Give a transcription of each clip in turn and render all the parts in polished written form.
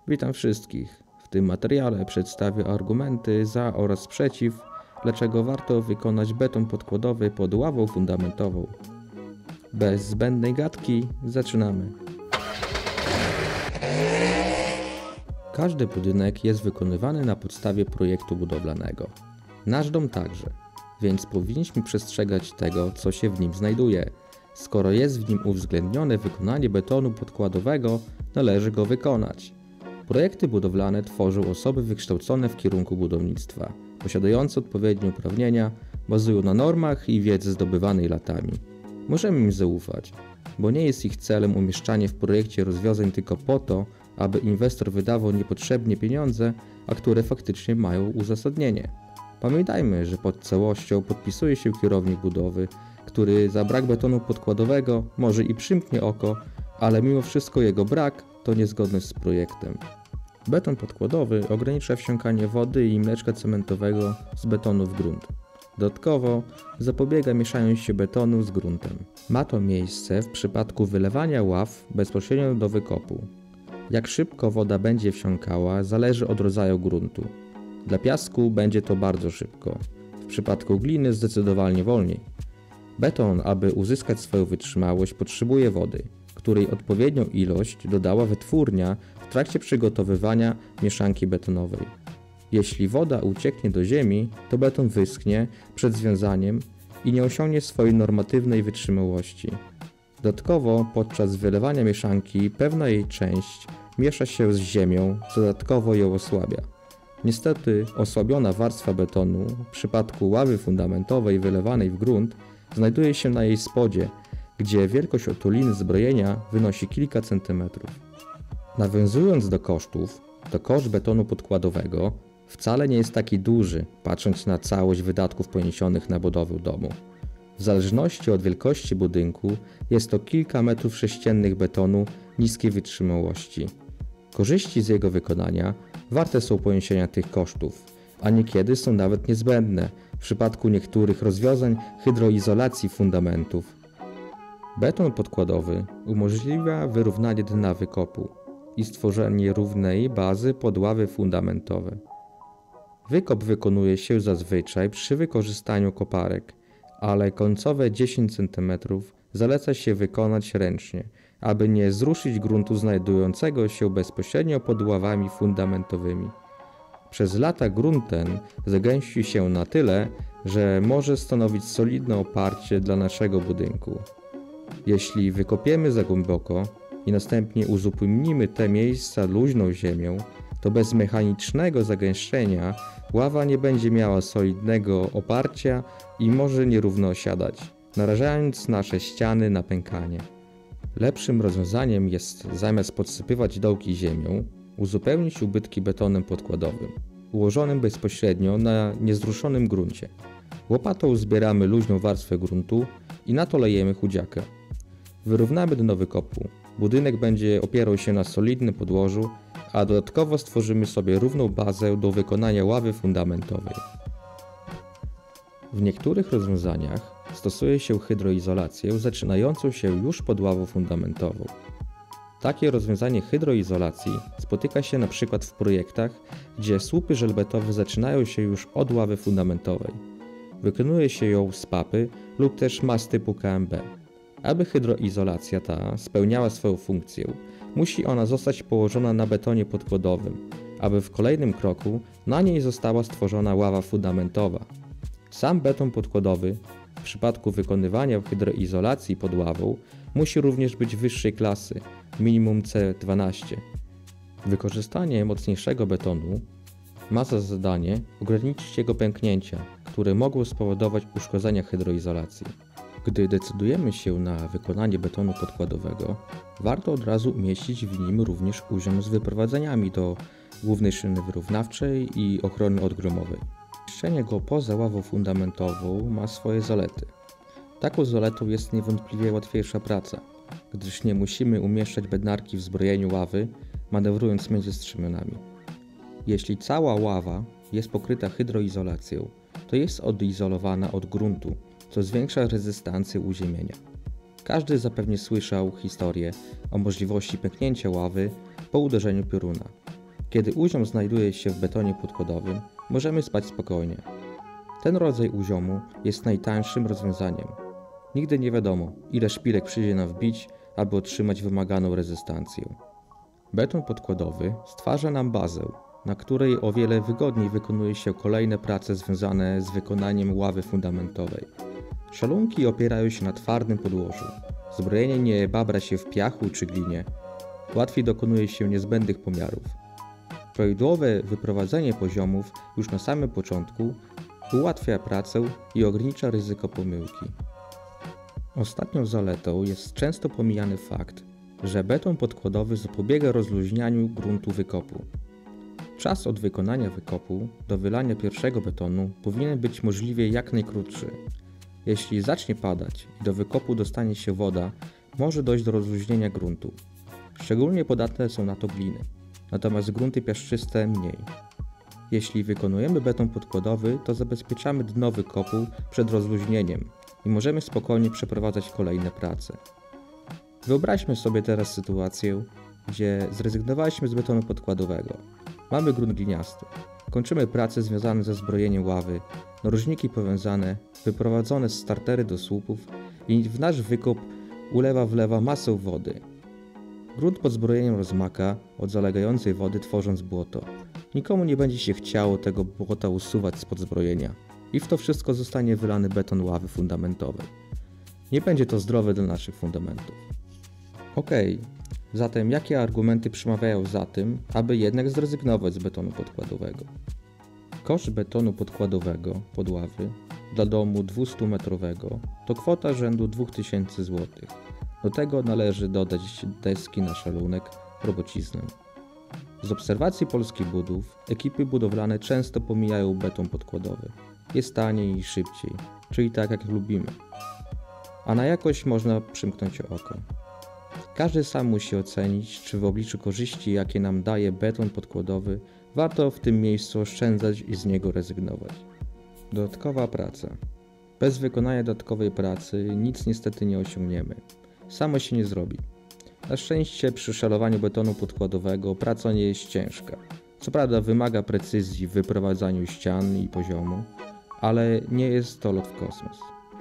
Witam wszystkich. W tym materiale przedstawię argumenty za oraz przeciw, dlaczego warto wykonać beton podkładowy pod ławą fundamentową. Bez zbędnej gadki zaczynamy. Każdy budynek jest wykonywany na podstawie projektu budowlanego. Nasz dom także, więc powinniśmy przestrzegać tego, co się w nim znajduje. Skoro jest w nim uwzględnione wykonanie betonu podkładowego, należy go wykonać. Projekty budowlane tworzą osoby wykształcone w kierunku budownictwa, posiadające odpowiednie uprawnienia, bazują na normach i wiedzy zdobywanej latami. Możemy im zaufać, bo nie jest ich celem umieszczanie w projekcie rozwiązań tylko po to, aby inwestor wydawał niepotrzebnie pieniądze, a które faktycznie mają uzasadnienie. Pamiętajmy, że pod całością podpisuje się kierownik budowy, który za brak betonu podkładowego może i przymknie oko, ale mimo wszystko jego brak to niezgodność z projektem. Beton podkładowy ogranicza wsiąkanie wody i mleczka cementowego z betonu w grunt. Dodatkowo zapobiega mieszaniu się betonu z gruntem. Ma to miejsce w przypadku wylewania ław bezpośrednio do wykopu. Jak szybko woda będzie wsiąkała, zależy od rodzaju gruntu. Dla piasku będzie to bardzo szybko, w przypadku gliny zdecydowanie wolniej. Beton, aby uzyskać swoją wytrzymałość, potrzebuje wody, której odpowiednią ilość dodała wytwórnia w trakcie przygotowywania mieszanki betonowej. Jeśli woda ucieknie do ziemi, to beton wyschnie przed związaniem i nie osiągnie swojej normatywnej wytrzymałości. Dodatkowo podczas wylewania mieszanki pewna jej część miesza się z ziemią, co dodatkowo ją osłabia. Niestety osłabiona warstwa betonu w przypadku ławy fundamentowej wylewanej w grunt znajduje się na jej spodzie, gdzie wielkość otuliny zbrojenia wynosi kilka centymetrów. Nawiązując do kosztów, to koszt betonu podkładowego wcale nie jest taki duży, patrząc na całość wydatków poniesionych na budowę domu. W zależności od wielkości budynku jest to kilka metrów sześciennych betonu niskiej wytrzymałości. Korzyści z jego wykonania warte są poniesienia tych kosztów, a niekiedy są nawet niezbędne w przypadku niektórych rozwiązań hydroizolacji fundamentów. Beton podkładowy umożliwia wyrównanie dna wykopu i stworzenie równej bazy pod ławy fundamentowe. Wykop wykonuje się zazwyczaj przy wykorzystaniu koparek, ale końcowe 10 cm zaleca się wykonać ręcznie, aby nie zruszyć gruntu znajdującego się bezpośrednio pod ławami fundamentowymi. Przez lata grunt ten zagęści się na tyle, że może stanowić solidne oparcie dla naszego budynku. Jeśli wykopiemy za głęboko i następnie uzupełnimy te miejsca luźną ziemią, to bez mechanicznego zagęszczenia ława nie będzie miała solidnego oparcia i może nierówno osiadać, narażając nasze ściany na pękanie. Lepszym rozwiązaniem jest, zamiast podsypywać dołki ziemią, uzupełnić ubytki betonem podkładowym, ułożonym bezpośrednio na niezruszonym gruncie. Łopatą zbieramy luźną warstwę gruntu i na to lejemy chudziakę. Wyrównamy dno wykopu. Budynek będzie opierał się na solidnym podłożu, a dodatkowo stworzymy sobie równą bazę do wykonania ławy fundamentowej. W niektórych rozwiązaniach stosuje się hydroizolację zaczynającą się już pod ławą fundamentową. Takie rozwiązanie hydroizolacji spotyka się np. w projektach, gdzie słupy żelbetowe zaczynają się już od ławy fundamentowej. Wykonuje się ją z papy lub też mas typu KMB. Aby hydroizolacja ta spełniała swoją funkcję, musi ona zostać położona na betonie podkładowym, aby w kolejnym kroku na niej została stworzona ława fundamentowa. Sam beton podkładowy w przypadku wykonywania hydroizolacji pod ławą musi również być wyższej klasy, minimum C12. Wykorzystanie mocniejszego betonu ma za zadanie ograniczyć jego pęknięcia, które mogą spowodować uszkodzenia hydroizolacji. Gdy decydujemy się na wykonanie betonu podkładowego, warto od razu umieścić w nim również uziom z wyprowadzeniami do głównej szyny wyrównawczej i ochrony odgromowej. Umieszczenie go poza ławą fundamentową ma swoje zalety. Taką zaletą jest niewątpliwie łatwiejsza praca, gdyż nie musimy umieszczać bednarki w zbrojeniu ławy, manewrując między strzemionami. Jeśli cała ława jest pokryta hydroizolacją, to jest odizolowana od gruntu, co zwiększa rezystancję uziemienia. Każdy zapewne słyszał historię o możliwości pęknięcia ławy po uderzeniu pioruna. Kiedy uziom znajduje się w betonie podkładowym, możemy spać spokojnie. Ten rodzaj uziomu jest najtańszym rozwiązaniem. Nigdy nie wiadomo, ile szpilek przyjdzie nam wbić, aby otrzymać wymaganą rezystancję. Beton podkładowy stwarza nam bazę, na której o wiele wygodniej wykonuje się kolejne prace związane z wykonaniem ławy fundamentowej. Szalunki opierają się na twardym podłożu. Zbrojenie nie babra się w piachu czy glinie. Łatwiej dokonuje się niezbędnych pomiarów. Prawidłowe wyprowadzenie poziomów już na samym początku ułatwia pracę i ogranicza ryzyko pomyłki. Ostatnią zaletą jest często pomijany fakt, że beton podkładowy zapobiega rozluźnianiu gruntu wykopu. Czas od wykonania wykopu do wylania pierwszego betonu powinien być możliwie jak najkrótszy. Jeśli zacznie padać i do wykopu dostanie się woda, może dojść do rozluźnienia gruntu. Szczególnie podatne są na to gliny, natomiast grunty piaszczyste mniej. Jeśli wykonujemy beton podkładowy, to zabezpieczamy dno wykopu przed rozluźnieniem i możemy spokojnie przeprowadzać kolejne prace. Wyobraźmy sobie teraz sytuację, gdzie zrezygnowaliśmy z betonu podkładowego. Mamy grunt gliniasty. Kończymy prace związane ze zbrojeniem ławy, narożniki powiązane, wyprowadzone startery do słupów i w nasz wykop wlewa masę wody. Grunt pod zbrojeniem rozmaka od zalegającej wody, tworząc błoto. Nikomu nie będzie się chciało tego błota usuwać spod zbrojenia i w to wszystko zostanie wylany beton ławy fundamentowej. Nie będzie to zdrowe dla naszych fundamentów. Zatem jakie argumenty przemawiają za tym, aby jednak zrezygnować z betonu podkładowego? Koszt betonu podkładowego pod ławy dla domu 200-metrowego to kwota rzędu 2000 zł. Do tego należy dodać deski na szalunek, robociznę. Z obserwacji polskich budów, ekipy budowlane często pomijają beton podkładowy. Jest taniej i szybciej, czyli tak jak lubimy. A na jakość można przymknąć oko. Każdy sam musi ocenić, czy w obliczu korzyści, jakie nam daje beton podkładowy, warto w tym miejscu oszczędzać i z niego rezygnować. Dodatkowa praca. Bez wykonania dodatkowej pracy nic niestety nie osiągniemy. Samo się nie zrobi. Na szczęście przy szalowaniu betonu podkładowego praca nie jest ciężka. Co prawda wymaga precyzji w wyprowadzaniu ścian i poziomu, ale nie jest to lot w kosmos.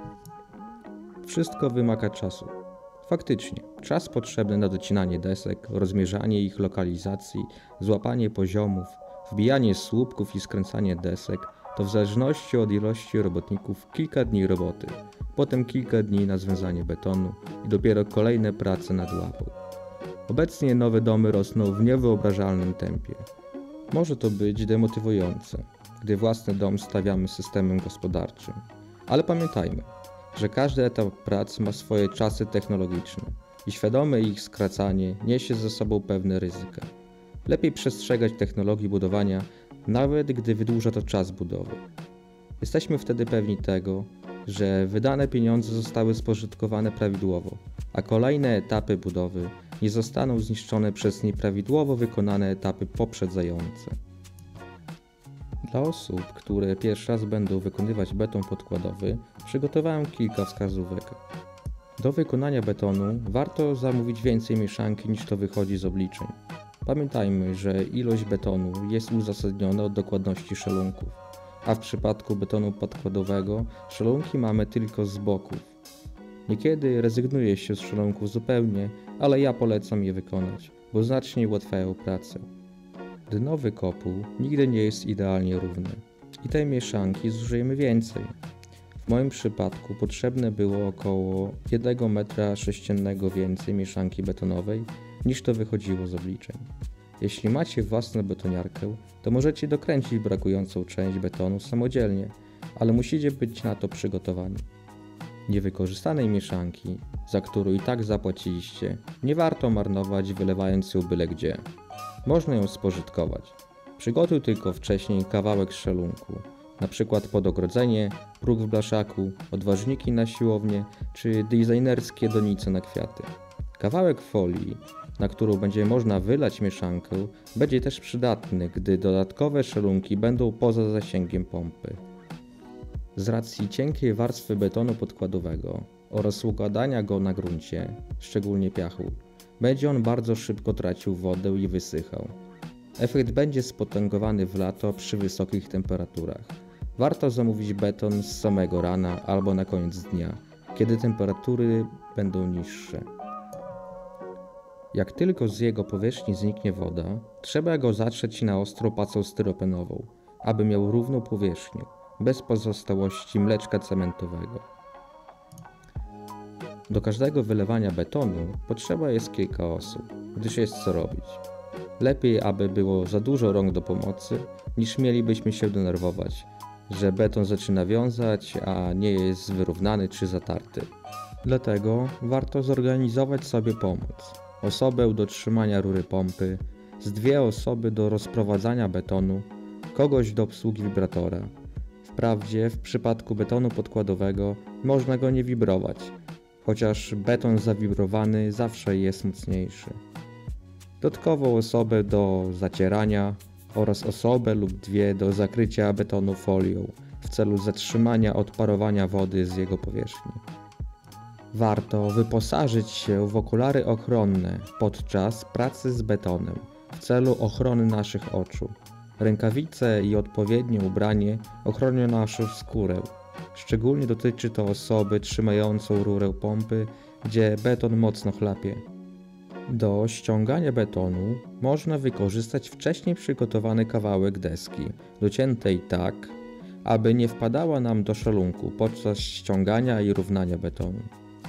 Wszystko wymaga czasu. Faktycznie, czas potrzebny na docinanie desek, rozmierzanie ich lokalizacji, złapanie poziomów, wbijanie słupków i skręcanie desek to w zależności od ilości robotników kilka dni roboty, potem kilka dni na związanie betonu i dopiero kolejne prace nad ławą. Obecnie nowe domy rosną w niewyobrażalnym tempie. Może to być demotywujące, gdy własny dom stawiamy systemem gospodarczym, ale pamiętajmy, że każdy etap prac ma swoje czasy technologiczne i świadome ich skracanie niesie ze sobą pewne ryzyka. Lepiej przestrzegać technologii budowania, nawet gdy wydłuża to czas budowy. Jesteśmy wtedy pewni tego, że wydane pieniądze zostały spożytkowane prawidłowo, a kolejne etapy budowy nie zostaną zniszczone przez nieprawidłowo wykonane etapy poprzedzające. Dla osób, które pierwszy raz będą wykonywać beton podkładowy, przygotowałem kilka wskazówek. Do wykonania betonu warto zamówić więcej mieszanki niż to wychodzi z obliczeń. Pamiętajmy, że ilość betonu jest uzasadniona od dokładności szalunków, a w przypadku betonu podkładowego szalunki mamy tylko z boków. Niekiedy rezygnuje się z szalunków zupełnie, ale ja polecam je wykonać, bo znacznie ułatwiają pracę. Dno wykopu nigdy nie jest idealnie równe i tej mieszanki zużyjemy więcej. W moim przypadku potrzebne było około 1 metra sześciennego więcej mieszanki betonowej niż to wychodziło z obliczeń. Jeśli macie własną betoniarkę, to możecie dokręcić brakującą część betonu samodzielnie, ale musicie być na to przygotowani. Niewykorzystanej mieszanki, za którą i tak zapłaciliście, nie warto marnować wylewając ją byle gdzie. Można ją spożytkować. Przygotuj tylko wcześniej kawałek szelunku, np. pod ogrodzenie, próg w blaszaku, odważniki na siłownię czy designerskie donice na kwiaty. Kawałek folii, na którą będzie można wylać mieszankę, będzie też przydatny, gdy dodatkowe szelunki będą poza zasięgiem pompy. Z racji cienkiej warstwy betonu podkładowego oraz układania go na gruncie, szczególnie piachu, będzie on bardzo szybko tracił wodę i wysychał. Efekt będzie spotęgowany w lato przy wysokich temperaturach. Warto zamówić beton z samego rana albo na koniec dnia, kiedy temperatury będą niższe. Jak tylko z jego powierzchni zniknie woda, trzeba go zatrzeć na ostro pacą styropianową, aby miał równą powierzchnię, bez pozostałości mleczka cementowego. Do każdego wylewania betonu potrzeba jest kilka osób, gdyż jest co robić. Lepiej, aby było za dużo rąk do pomocy, niż mielibyśmy się denerwować, że beton zaczyna wiązać, a nie jest wyrównany czy zatarty. Dlatego warto zorganizować sobie pomoc. Osobę do trzymania rury pompy, z 2 osoby do rozprowadzania betonu, kogoś do obsługi wibratora. Wprawdzie w przypadku betonu podkładowego można go nie wibrować, chociaż beton zawibrowany zawsze jest mocniejszy. Dodatkową osobę do zacierania oraz osobę lub 2 do zakrycia betonu folią w celu zatrzymania odparowania wody z jego powierzchni. Warto wyposażyć się w okulary ochronne podczas pracy z betonem w celu ochrony naszych oczu. Rękawice i odpowiednie ubranie ochronią naszą skórę. Szczególnie dotyczy to osoby trzymającą rurę pompy, gdzie beton mocno chlapie. Do ściągania betonu można wykorzystać wcześniej przygotowany kawałek deski, dociętej tak, aby nie wpadała nam do szalunku podczas ściągania i równania betonu.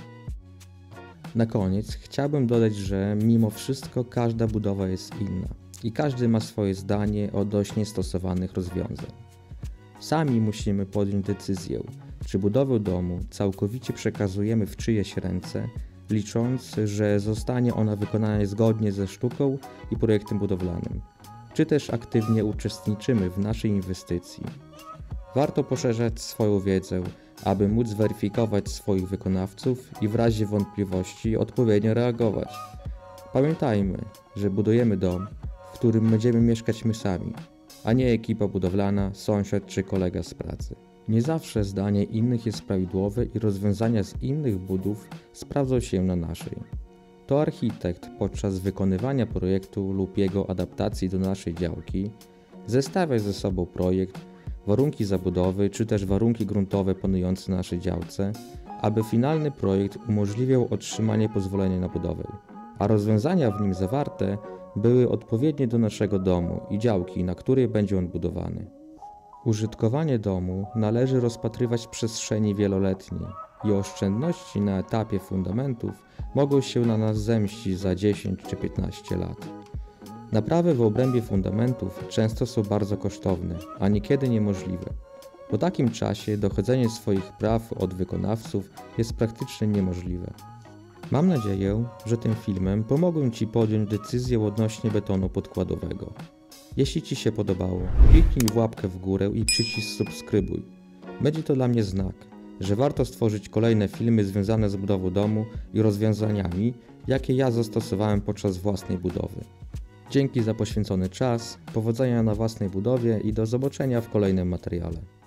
Na koniec chciałbym dodać, że mimo wszystko każda budowa jest inna i każdy ma swoje zdanie odnośnie stosowanych rozwiązań. Sami musimy podjąć decyzję, czy budowę domu całkowicie przekazujemy w czyjeś ręce, licząc, że zostanie ona wykonana zgodnie ze sztuką i projektem budowlanym, czy też aktywnie uczestniczymy w naszej inwestycji. Warto poszerzać swoją wiedzę, aby móc zweryfikować swoich wykonawców i w razie wątpliwości odpowiednio reagować. Pamiętajmy, że budujemy dom, w którym będziemy mieszkać my sami, a nie ekipa budowlana, sąsiad czy kolega z pracy. Nie zawsze zdanie innych jest prawidłowe i rozwiązania z innych budów sprawdzą się na naszej. To architekt podczas wykonywania projektu lub jego adaptacji do naszej działki zestawia ze sobą projekt, warunki zabudowy czy też warunki gruntowe panujące na naszej działce, aby finalny projekt umożliwiał otrzymanie pozwolenia na budowę, a rozwiązania w nim zawarte były odpowiednie do naszego domu i działki, na której będzie on budowany. Użytkowanie domu należy rozpatrywać w przestrzeni wieloletniej i oszczędności na etapie fundamentów mogą się na nas zemścić za 10 czy 15 lat. Naprawy w obrębie fundamentów często są bardzo kosztowne, a niekiedy niemożliwe. Po takim czasie dochodzenie swoich praw od wykonawców jest praktycznie niemożliwe. Mam nadzieję, że tym filmem pomogłem Ci podjąć decyzję odnośnie betonu podkładowego. Jeśli Ci się podobało, kliknij w łapkę w górę i przycisk subskrybuj. Będzie to dla mnie znak, że warto stworzyć kolejne filmy związane z budową domu i rozwiązaniami, jakie ja zastosowałem podczas własnej budowy. Dzięki za poświęcony czas, powodzenia na własnej budowie i do zobaczenia w kolejnym materiale.